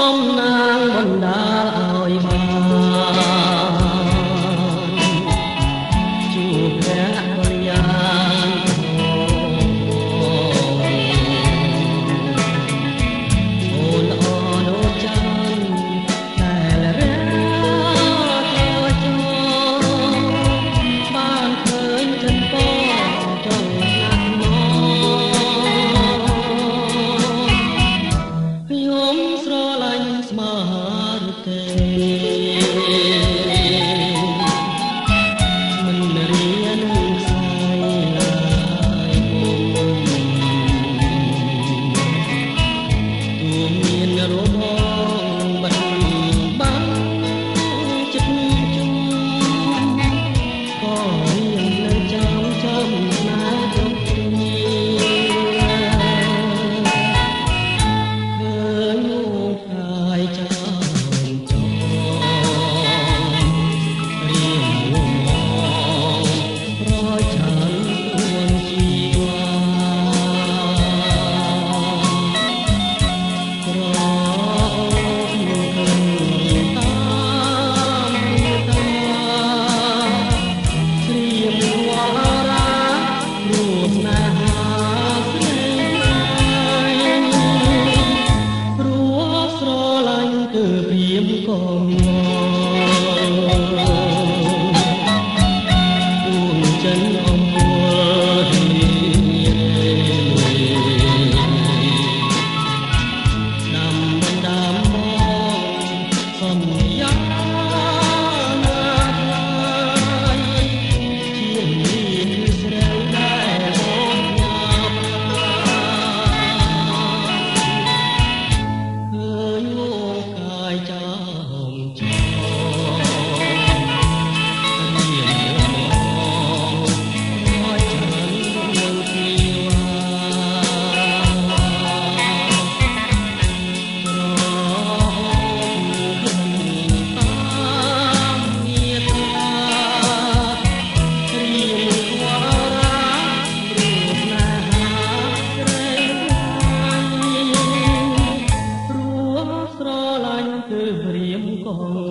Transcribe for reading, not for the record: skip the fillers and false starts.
มนางบนดาลอยมาจูบแพ้ภรรยาโอนอ่อนโอจันแต่ละเรื่องเธอจอบ้านเคยฉันก็จ้องนักมองยมស្រឡាញ់ស្មើឬទេមិនរៀនស្អីឡើយមុំទូមានរបងបាត់បាំងចិត្តជុំក៏រៀននៅចាំស្នេហ៍គ្រប់គ្នាคือព្រៀមកង